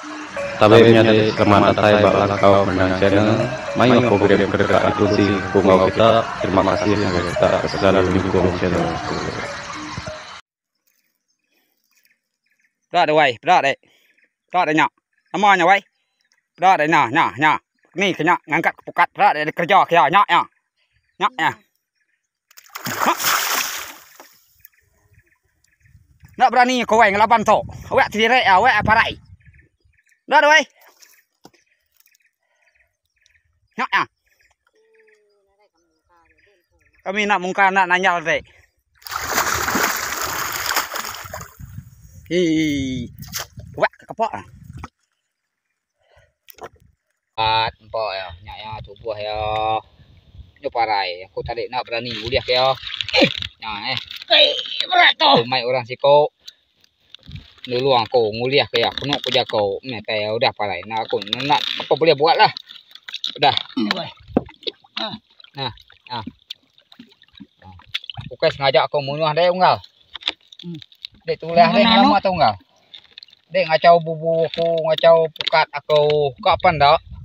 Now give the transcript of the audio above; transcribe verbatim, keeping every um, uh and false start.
Tabibnya di selamat datang bakal kau menang channel. Main aku kirim kedekat inklusi kungau kita. Terima kasih yang kita selalu mendukung channel. Đó đây quay, đó đây. Đó đây nhọ. Nó mò nhọ quay. Đó đây nhọ, nhọ, nhọ. Nih ke nhọ, ngangkat pukat. Đó đây kerja kia nhọ nhọ. Nhọ ya. Nak berani kau wei ngelaban tu. Awak tirai, awak apa rai? Đó đây. Nhọ ya. Kami nak mungkin nak nanya deh. Hi, wak kapok ah. At empok ya, nyak ya tubuh ya. Nyo parai, aku tadi nak berani uliah ya. Nah eh. Berat tu. Mai orang siko. Dulu aku nguliah ke ya, kena aku jago. Ni teh udah parai. Nah aku nak apa boleh buat lah. Udah. Nah. Nah. Nah. Bukan sengaja aku munuh deh unggal. Dek tulis dek lama tau enggak? Dek ngacau bubu aku, ngacau pukat aku. Kapan dak?